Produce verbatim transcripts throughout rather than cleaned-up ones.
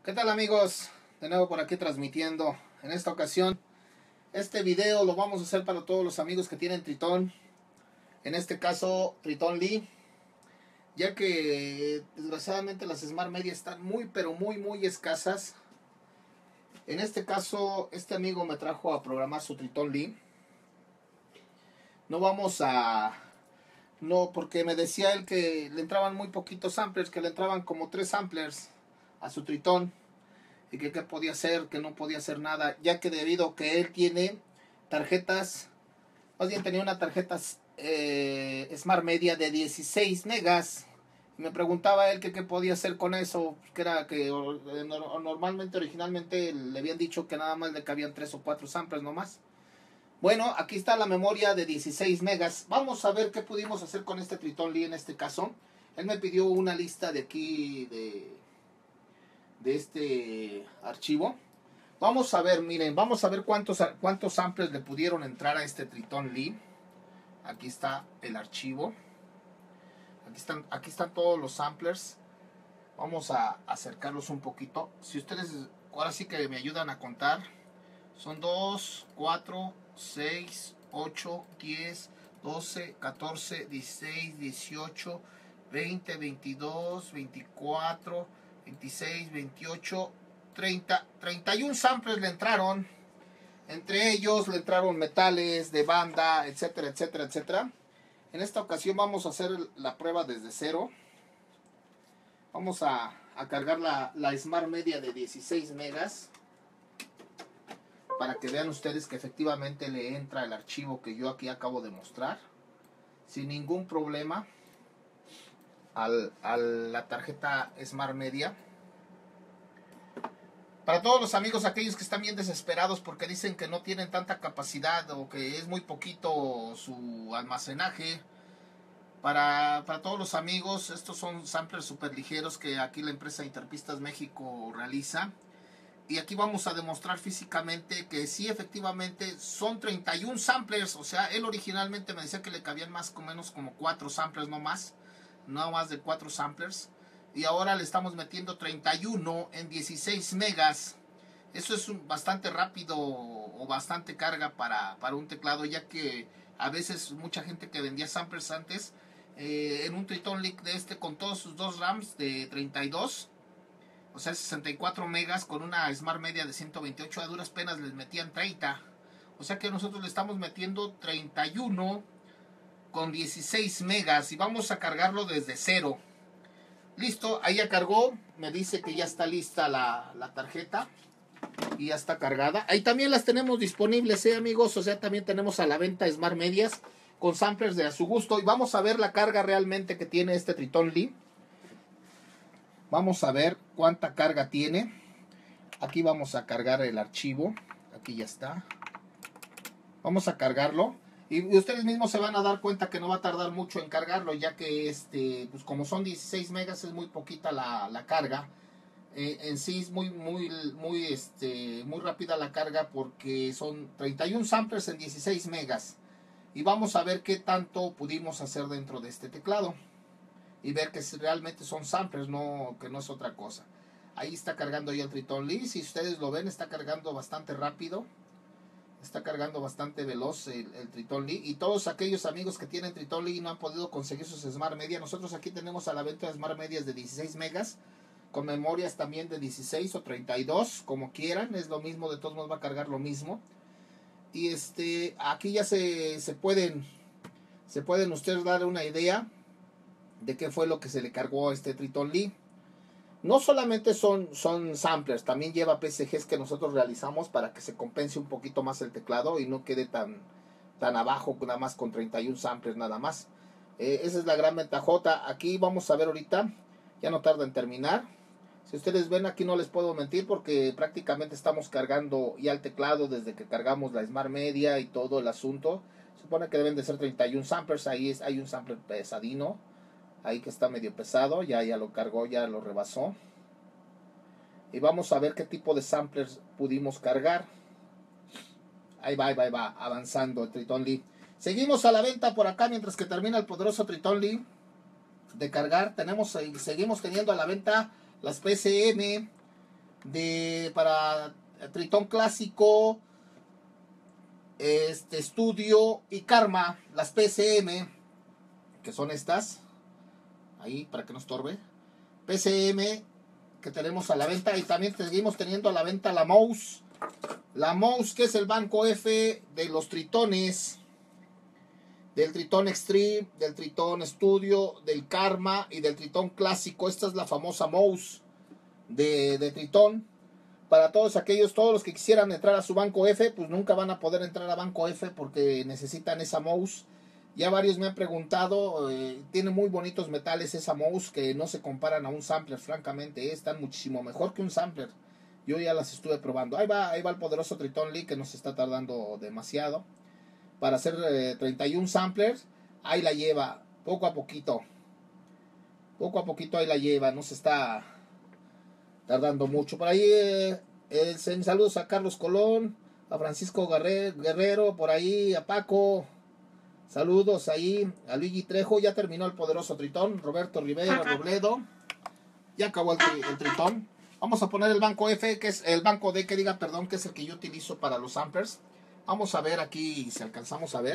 ¿Qué tal, amigos? De nuevo por aquí transmitiendo. En esta ocasión, este video lo vamos a hacer para todos los amigos que tienen Tritón. En este caso, Tritón Lee. Ya que desgraciadamente las Smart Media están muy pero muy muy escasas. En este caso, este amigo me trajo a programar su Tritón Lee. No vamos a... No, porque me decía él que le entraban muy poquitos samplers, que le entraban como tres samplers a su Tritón. Y que qué podía hacer, que no podía hacer nada, ya que debido a que él tiene tarjetas, más bien tenía una tarjeta eh, Smart Media de dieciséis megas. Y me preguntaba él que qué podía hacer con eso, que era que normalmente, originalmente le habían dicho que nada más le cabían tres o cuatro samples nomás. Bueno, aquí está la memoria de dieciséis megas. Vamos a ver qué pudimos hacer con este Tritón Lee en este caso. Él me pidió una lista de aquí de... de este archivo. Vamos a ver, miren, vamos a ver cuántos, cuántos samples le pudieron entrar a este Tritón Lee. Aquí está el archivo. Aquí están, aquí están todos los samplers. Vamos a acercarlos un poquito. Si ustedes ahora sí que me ayudan a contar. Son dos, cuatro, seis, ocho, diez, doce, catorce, dieciséis, dieciocho, veinte, veintidós, veinticuatro, veintiséis, veintiocho, treinta, treinta y uno samples le entraron. Entre ellos le entraron metales de banda, etcétera, etcétera, etcétera. En esta ocasión vamos a hacer la prueba desde cero. Vamos a, a cargar la, la Smart Media de dieciséis megas. Para que vean ustedes que efectivamente le entra el archivo que yo aquí acabo de mostrar. Sin ningún problema. Al, a la tarjeta Smart Media. Para todos los amigos, aquellos que están bien desesperados porque dicen que no tienen tanta capacidad o que es muy poquito su almacenaje. Para, para todos los amigos, estos son samplers super ligeros que aquí la empresa Interpistas México realiza. Y aquí vamos a demostrar físicamente que sí, efectivamente, son treinta y uno samplers. O sea, él originalmente me decía que le cabían más o menos como cuatro samplers, no más. No más de cuatro samplers. Y ahora le estamos metiendo treinta y uno en dieciséis megas. Eso es un, bastante rápido o bastante carga para, para un teclado, ya que a veces mucha gente que vendía samplers antes, eh, en un Tritón Lee de este con todos sus dos RAMs de treinta y dos, o sea sesenta y cuatro megas, con una Smart Media de ciento veintiocho, a duras penas les metían treinta. O sea que nosotros le estamos metiendo treinta y uno con dieciséis megas y vamos a cargarlo desde cero. Listo, ahí ya cargó. Me dice que ya está lista la, la tarjeta y ya está cargada. Ahí también las tenemos disponibles, ¿eh, amigos? O sea, también tenemos a la venta Smart Medias con samplers de a su gusto. Y vamos a ver la carga realmente que tiene este Tritón Lee. Vamos a ver cuánta carga tiene. Aquí vamos a cargar el archivo. Aquí ya está. Vamos a cargarlo. Y ustedes mismos se van a dar cuenta que no va a tardar mucho en cargarlo, ya que este, pues como son dieciséis megas, es muy poquita la, la carga. Eh, en sí es muy, muy, muy, este, muy rápida la carga porque son treinta y uno samplers en dieciséis megas. Y vamos a ver qué tanto pudimos hacer dentro de este teclado. Y ver que realmente son samplers, no, que no es otra cosa. Ahí está cargando ya el Tritón Lee. Si ustedes lo ven, está cargando bastante rápido. Está cargando bastante veloz el, el Tritón Lee. Y todos aquellos amigos que tienen Tritón Lee y no han podido conseguir sus Smart Media, nosotros aquí tenemos a la venta Smart Medias de dieciséis megas. Con memorias también de dieciséis o treinta y dos, como quieran. Es lo mismo, de todos modos va a cargar lo mismo. Y este, aquí ya se, se pueden, se pueden ustedes dar una idea de qué fue lo que se le cargó a este Tritón Lee. No solamente son, son samplers, también lleva P C Gs que nosotros realizamos para que se compense un poquito más el teclado y no quede tan, tan abajo, nada más con treinta y uno samplers nada más. Eh, esa es la gran ventajota. Aquí vamos a ver ahorita, ya no tarda en terminar. Si ustedes ven, aquí no les puedo mentir porque prácticamente estamos cargando ya el teclado desde que cargamos la Smart Media y todo el asunto. Supone que deben de ser treinta y uno samplers, ahí es, hay un sampler pesadino. Ahí que está medio pesado, ya, ya lo cargó, ya lo rebasó. Y vamos a ver qué tipo de samplers pudimos cargar. Ahí va, ahí va, ahí va, avanzando el Tritón Lee. Seguimos a la venta por acá mientras que termina el poderoso Tritón Lee de cargar. Tenemos, seguimos teniendo a la venta las P C M, de para Tritón Clásico, este Estudio y Karma, las P C M, que son estas, ahí para que no estorbe, P C M que tenemos a la venta, y también seguimos teniendo a la venta la mouse, la mouse que es el banco F de los tritones, del Tritón Extreme, del Tritón Studio, del Karma y del Tritón Clásico. Esta es la famosa mouse de, de Tritón. Para todos aquellos, todos los que quisieran entrar a su banco F, pues nunca van a poder entrar a banco F porque necesitan esa mouse. Ya varios me han preguntado, eh, tiene muy bonitos metales esa mouse que no se comparan a un sampler, francamente, eh, están muchísimo mejor que un sampler. Yo ya las estuve probando. Ahí va, ahí va el poderoso Tritón Lee, que nos está tardando demasiado para hacer eh, treinta y uno samplers. Ahí la lleva, poco a poquito. Poco a poquito ahí la lleva, no se está tardando mucho. Por ahí, eh, eh, saludos a Carlos Colón, a Francisco Guerrero, por ahí, a Paco. Saludos ahí, a Luigi Trejo. Ya terminó el poderoso Tritón. Roberto Rivera Robledo. Ya acabó el, tri el Tritón. Vamos a poner el banco F, que es el banco D, que diga, perdón, que es el que yo utilizo para los samplers. Vamos a ver aquí si alcanzamos a ver.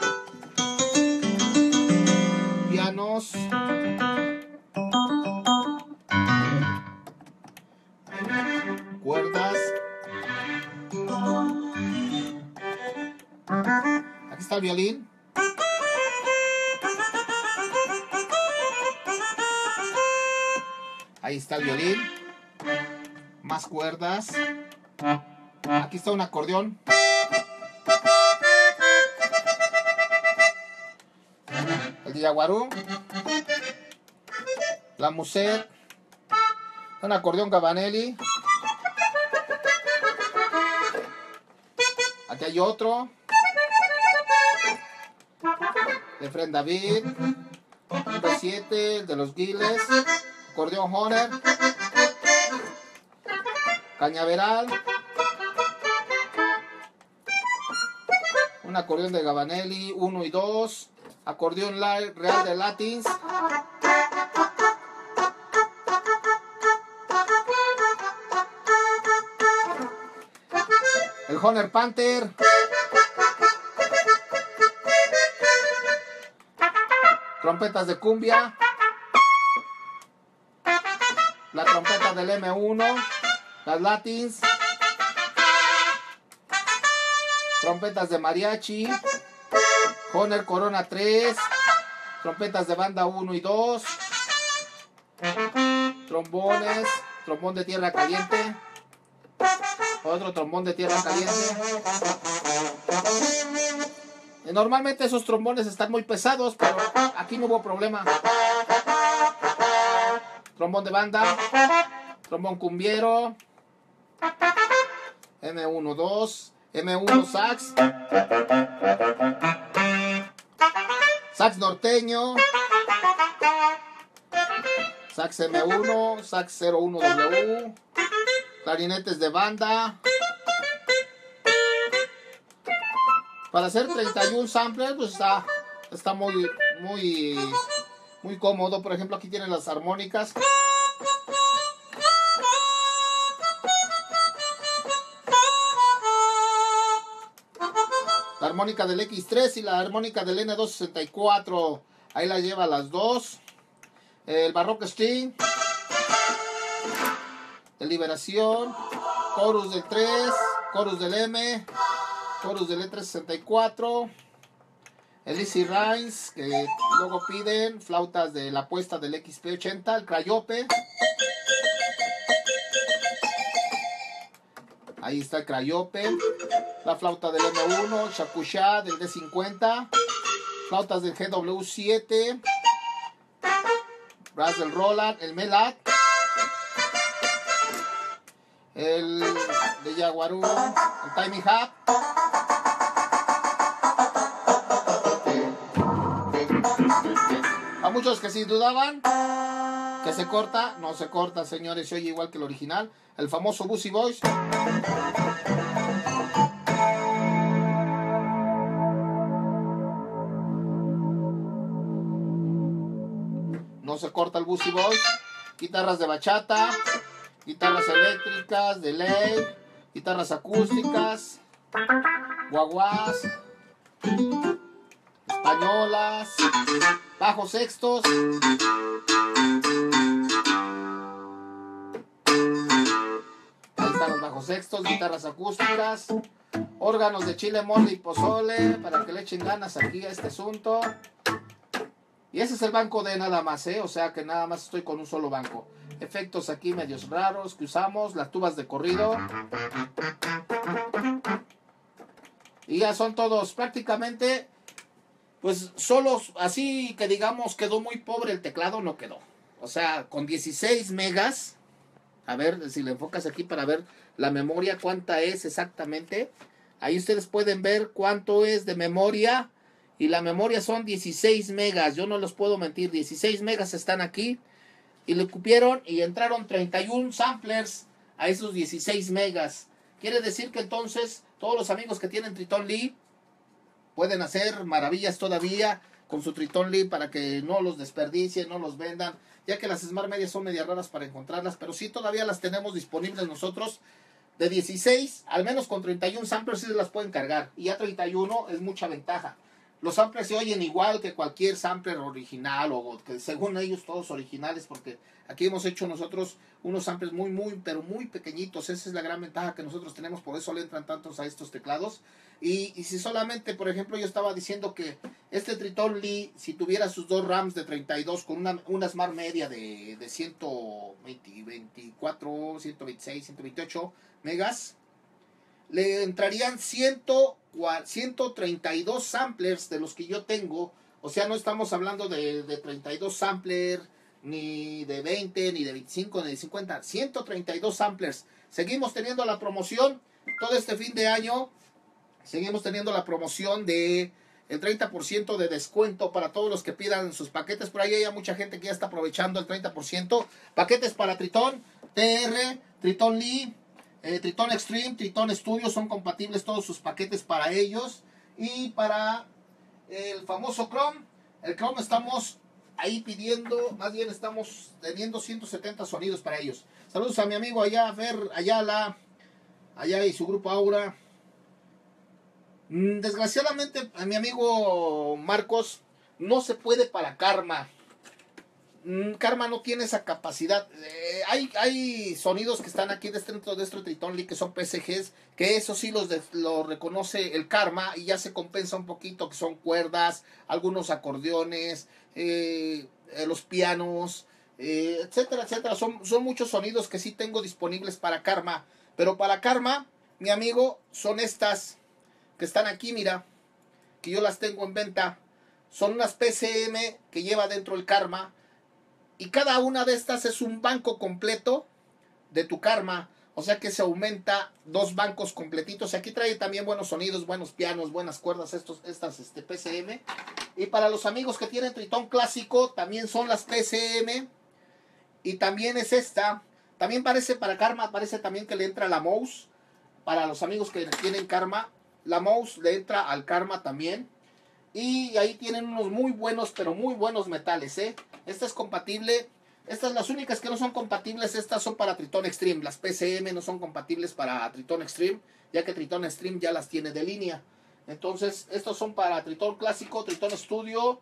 Pianos. Cuerdas. Aquí está el violín. Ahí está el violín. Más cuerdas. Aquí está un acordeón. El diaguarú. La musette. Un acordeón Gabanelli. Aquí hay otro. De Fred David. Un B siete, el de los Giles. Acordeón Honer. Cañaveral. Un acordeón de Gabanelli, uno y dos. Acordeón real de Latins. El Honer Panther. Trompetas de cumbia. La trompeta del M uno. Las Latins. Trompetas de mariachi. Honer Corona tres. Trompetas de banda uno y dos. Trombones. Trombón de tierra caliente. Otro trombón de tierra caliente. Normalmente esos trombones están muy pesados, pero aquí no hubo problema. Trombón de banda. Trombón cumbiero. M uno dos. M uno sax. Sax norteño. Sax M uno. Sax cero uno W. Clarinetes de banda. Para hacer treinta y uno samplers, pues está, está muy, muy, muy cómodo. Por ejemplo, aquí tienen las armónicas. La armónica del equis tres y la armónica del N doscientos sesenta y cuatro. Ahí la lleva las dos. El Baroque String. De Liberación. Chorus del tres. Chorus del M. Chorus del E trescientos sesenta y cuatro. El Easy Rhymes, que luego piden. Flautas de la apuesta del X P ochenta. El Crayope. Ahí está el Crayope. La flauta del M uno. Shakusha del D cincuenta. Flautas del G W siete. Brass del Roland. El Melat. El de Jaguarú. El Timing Hat. A muchos que sí dudaban que se corta, no se corta, señores, se oye igual que el original. El famoso Busy Voice. No se corta el Busy Voice. Guitarras de bachata. guitarras eléctricas, delay, guitarras acústicas, guaguas, españolas, bajos sextos. Ahí están los bajos sextos, guitarras acústicas, órganos de chile, mole y pozole, para que le echen ganas aquí a este asunto. Y ese es el banco de nada más, ¿eh? O sea que nada más estoy con un solo banco. Efectos aquí medios raros que usamos, las tubas de corrido. Y ya son todos prácticamente, pues solos, así que digamos quedó muy pobre el teclado, no quedó. O sea, con dieciséis megas, a ver si le enfocas aquí para ver la memoria, cuánta es exactamente. Ahí ustedes pueden ver cuánto es de memoria. Y la memoria son dieciséis megas, yo no los puedo mentir, dieciséis megas están aquí. Y le cupieron y entraron treinta y uno samplers a esos dieciséis megas. Quiere decir que entonces todos los amigos que tienen Triton Lee pueden hacer maravillas todavía con su Triton Lee para que no los desperdicien, no los vendan, ya que las Smart Media son media raras para encontrarlas, pero sí todavía las tenemos disponibles nosotros. De dieciséis, al menos con treinta y uno samplers sí las pueden cargar, y ya treinta y uno es mucha ventaja. Los samplers se oyen igual que cualquier sampler original, o que según ellos todos originales, porque aquí hemos hecho nosotros unos samplers muy, muy, pero muy pequeñitos. Esa es la gran ventaja que nosotros tenemos, por eso le entran tantos a estos teclados. Y, y si solamente, por ejemplo, yo estaba diciendo que este Triton Lee, si tuviera sus dos RAMs de treinta y dos con una, una Smart Media de, de ciento veinticuatro, ciento veintiséis, ciento veintiocho megas, le entrarían ciento treinta y dos samplers de los que yo tengo. O sea, no estamos hablando de, de treinta y dos samplers, ni de veinte, ni de veinticinco, ni de cincuenta. ciento treinta y dos samplers. Seguimos teniendo la promoción todo este fin de año. Seguimos teniendo la promoción de el treinta por ciento de descuento para todos los que pidan sus paquetes. Por ahí hay mucha gente que ya está aprovechando el treinta por ciento. Paquetes para Triton, T R, Triton Lee, Eh, Triton Extreme, Triton Studio, son compatibles todos sus paquetes para ellos. Y para el famoso Chrome, el Chrome estamos ahí pidiendo, más bien estamos teniendo ciento setenta sonidos para ellos. Saludos a mi amigo allá, Fer Ayala, allá y su grupo Aura. Desgraciadamente a mi amigo Marcos no se puede para Karma. Karma no tiene esa capacidad. Eh, hay, hay sonidos que están aquí dentro de este Triton Lee que son P C Gs, que eso sí los, de, los reconoce el Karma y ya se compensa un poquito, que son cuerdas, algunos acordeones, eh, eh, los pianos, eh, etcétera, etcétera. Son, son muchos sonidos que sí tengo disponibles para Karma. Pero para Karma, mi amigo, son estas que están aquí, mira, que yo las tengo en venta. Son unas P C M que lleva dentro el Karma. Y cada una de estas es un banco completo de tu Karma. O sea que se aumenta dos bancos completitos. Aquí trae también buenos sonidos, buenos pianos, buenas cuerdas, estos, estas este, P C M. Y para los amigos que tienen Triton clásico, también son las P C M. Y también es esta. También parece para Karma, parece también que le entra la mouse. Para los amigos que tienen Karma, la mouse le entra al Karma también. Y ahí tienen unos muy buenos, pero muy buenos metales, ¿eh? Esta es compatible. Estas las únicas que no son compatibles, estas son para Triton Extreme. Las P C M no son compatibles para Triton Extreme, ya que Triton Extreme ya las tiene de línea. Entonces, estos son para Triton Clásico, Triton Studio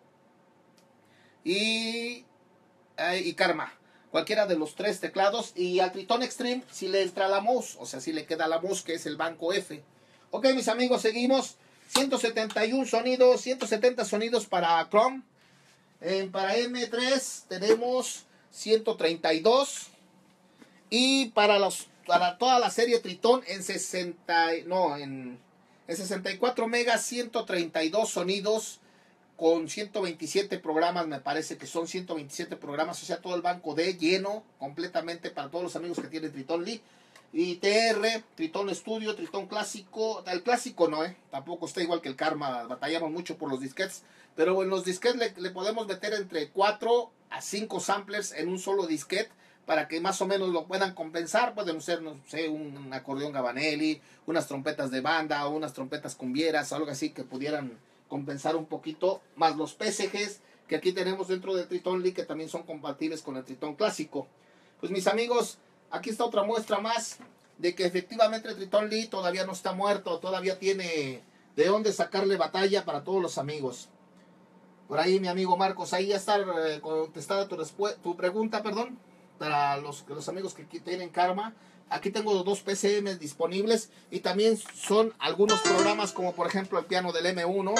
y, eh, y Karma. Cualquiera de los tres teclados. Y al Triton Extreme si le entra la mouse, o sea, si le queda la mouse, que es el banco F. Ok, mis amigos, seguimos. ciento setenta y uno sonidos, ciento setenta sonidos para Chrome. Eh, para M tres tenemos ciento treinta y dos. Y para, los, para toda la serie Triton en, sesenta, no, en, en sesenta y cuatro megas, ciento treinta y dos sonidos con ciento veintisiete programas, me parece que son ciento veintisiete programas, o sea, todo el banco D lleno completamente para todos los amigos que tienen Triton Lee. Y T R, Triton Studio, Triton Clásico. El clásico no, eh. Tampoco está igual que el Karma. Batallamos mucho por los disquetes. Pero en los disquetes le, le podemos meter entre cuatro a cinco samplers en un solo disquete, para que más o menos lo puedan compensar. Pueden ser, no sé, un, un acordeón Gabanelli, unas trompetas de banda, o unas trompetas cumbieras, algo así que pudieran compensar un poquito. Más los P C Gs que aquí tenemos dentro del Triton Lee, que también son compatibles con el Triton Clásico. Pues mis amigos, aquí está otra muestra más de que efectivamente Tritón Lee todavía no está muerto, todavía tiene de dónde sacarle batalla para todos los amigos. Por ahí mi amigo Marcos, ahí ya está eh, contestada tu, tu pregunta, perdón, para los, los amigos que tienen Karma. Aquí tengo dos P C Ms disponibles y también son algunos programas como por ejemplo el piano del M uno,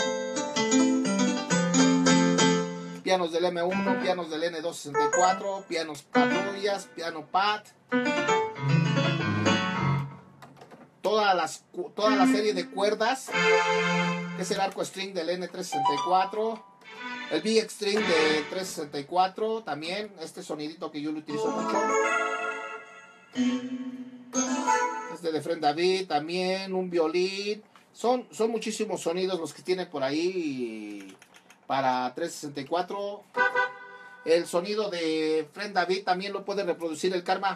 pianos del M uno, pianos del N doscientos sesenta y cuatro, pianos patrullas, piano P A T, todas las, toda la serie de cuerdas, que es el arco string del N trescientos sesenta y cuatro, el B X string de trescientos sesenta y cuatro, también este sonidito que yo lo utilizo mucho. Este de Friend David, también un violín. Son, son muchísimos sonidos los que tiene por ahí para trescientos sesenta y cuatro. El sonido de Friend David también lo puede reproducir el Karma.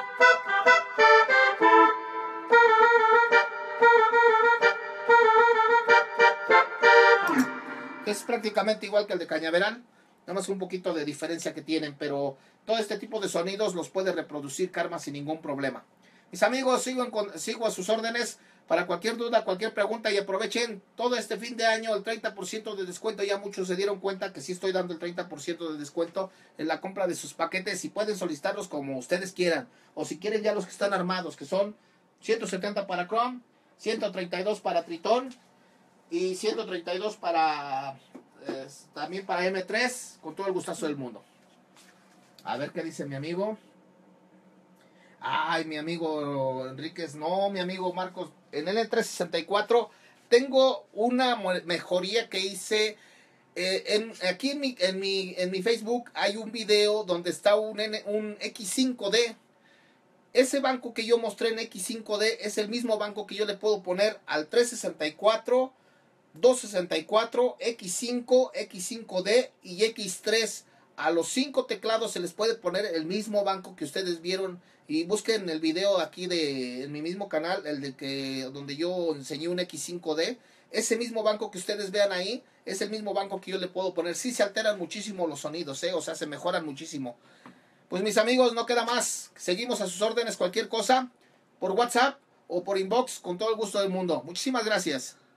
Es prácticamente igual que el de Cañaveral, nada más un poquito de diferencia que tienen, pero todo este tipo de sonidos los puede reproducir Karma sin ningún problema. Mis amigos, sigo, en, sigo a sus órdenes para cualquier duda, cualquier pregunta, y aprovechen todo este fin de año el treinta por ciento de descuento. Ya muchos se dieron cuenta que sí estoy dando el treinta por ciento de descuento en la compra de sus paquetes y pueden solicitarlos como ustedes quieran, o si quieren ya los que están armados, que son ciento setenta para Chrome, ciento treinta y dos para Tritón y ciento treinta y dos para eh, también para M tres, con todo el gustazo del mundo. A ver qué dice mi amigo. Ay, mi amigo Enríquez, no, mi amigo Marcos, en el N trescientos sesenta y cuatro tengo una mejoría que hice. Eh, en, aquí en mi, en, mi, en mi Facebook hay un video donde está un, N, un X cinco D. Ese banco que yo mostré en X cinco D es el mismo banco que yo le puedo poner al trescientos sesenta y cuatro, doscientos sesenta y cuatro, X cinco, X cinco D y X tres. A los cinco teclados se les puede poner el mismo banco que ustedes vieron. Y busquen el video aquí de en mi mismo canal, el de que donde yo enseñé un X cinco D. Ese mismo banco que ustedes vean ahí es el mismo banco que yo le puedo poner. Sí se alteran muchísimo los sonidos, ¿eh? O sea, se mejoran muchísimo. Pues mis amigos, no queda más. Seguimos a sus órdenes, cualquier cosa, por WhatsApp o por inbox, con todo el gusto del mundo. Muchísimas gracias.